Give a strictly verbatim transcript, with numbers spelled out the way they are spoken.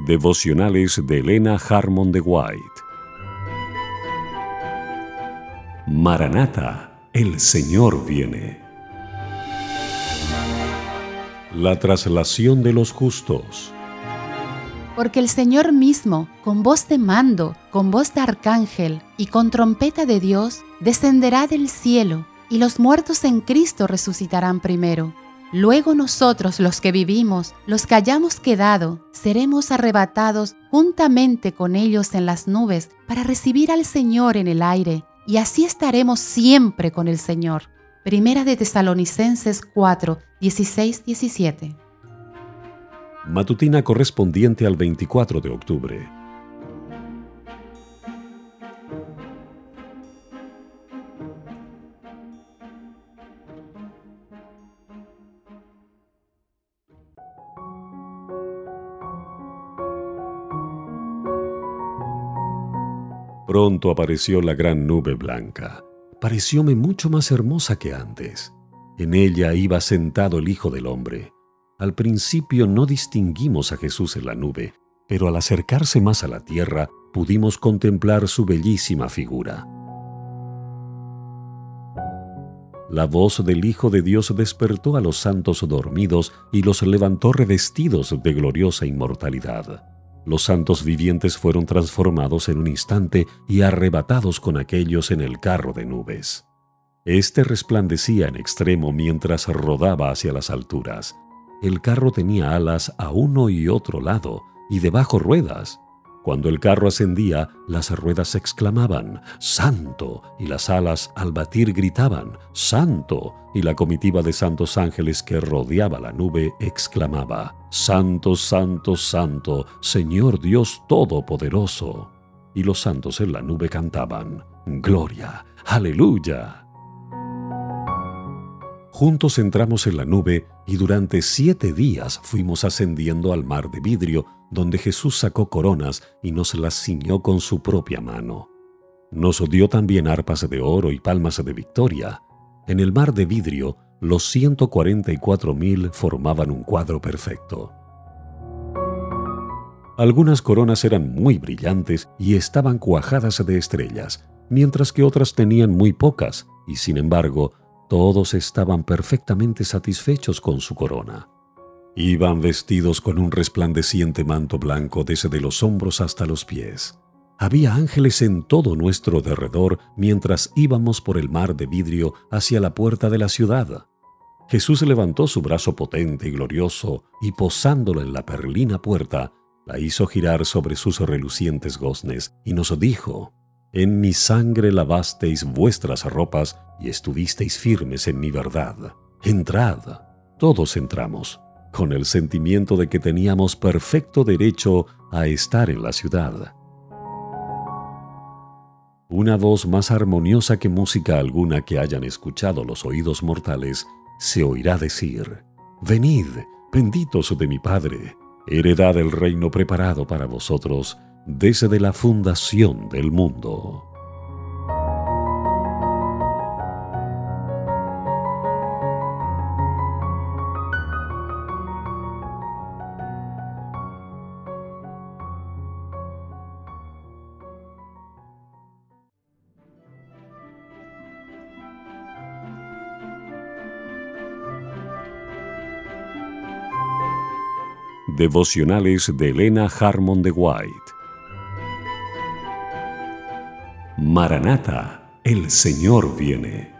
Devocionales de Elena Harmon de White. Maranata, el Señor viene. La traslación de los justos. Porque el Señor mismo, con voz de mando, con voz de arcángel y con trompeta de Dios, descenderá del cielo, y los muertos en Cristo resucitarán primero. Luego nosotros, los que vivimos, los que hayamos quedado, seremos arrebatados juntamente con ellos en las nubes para recibir al Señor en el aire, y así estaremos siempre con el Señor. Primera de Tesalonicenses cuatro, dieciséis, diecisiete. Matutina correspondiente al veinticuatro de octubre. Pronto apareció la gran nube blanca. Parecióme mucho más hermosa que antes. En ella iba sentado el Hijo del Hombre. Al principio no distinguimos a Jesús en la nube, pero al acercarse más a la tierra pudimos contemplar su bellísima figura. La voz del Hijo de Dios despertó a los santos dormidos y los levantó revestidos de gloriosa inmortalidad. Los santos vivientes fueron transformados en un instante y arrebatados con aquellos en el carro de nubes. Este resplandecía en extremo mientras rodaba hacia las alturas. El carro tenía alas a uno y otro lado, y debajo ruedas. Cuando el carro ascendía, las ruedas exclamaban, ¡Santo! Y las alas al batir gritaban, ¡Santo! Y la comitiva de santos ángeles que rodeaba la nube exclamaba, ¡Santo, santo, santo, Señor Dios Todopoderoso! Y los santos en la nube cantaban, ¡Gloria! ¡Aleluya! Juntos entramos en la nube y durante siete días fuimos ascendiendo al mar de vidrio, donde Jesús sacó coronas y nos las ciñó con su propia mano. Nos dio también arpas de oro y palmas de victoria. En el mar de vidrio, los ciento cuarenta y cuatro mil formaban un cuadro perfecto. Algunas coronas eran muy brillantes y estaban cuajadas de estrellas, mientras que otras tenían muy pocas, y sin embargo, todos estaban perfectamente satisfechos con su corona. Iban vestidos con un resplandeciente manto blanco desde los hombros hasta los pies. Había ángeles en todo nuestro derredor mientras íbamos por el mar de vidrio hacia la puerta de la ciudad. Jesús levantó su brazo potente y glorioso y posándolo en la perlina puerta, la hizo girar sobre sus relucientes goznes y nos dijo, «En mi sangre lavasteis vuestras ropas y estuvisteis firmes en mi verdad. Entrad». Todos entramos, con el sentimiento de que teníamos perfecto derecho a estar en la ciudad. Una voz más armoniosa que música alguna que hayan escuchado los oídos mortales se oirá decir, «Venid, benditos de mi Padre, heredad el reino preparado para vosotros desde la fundación del mundo». Devocionales de Elena Harmon de White. Maranata, el Señor viene.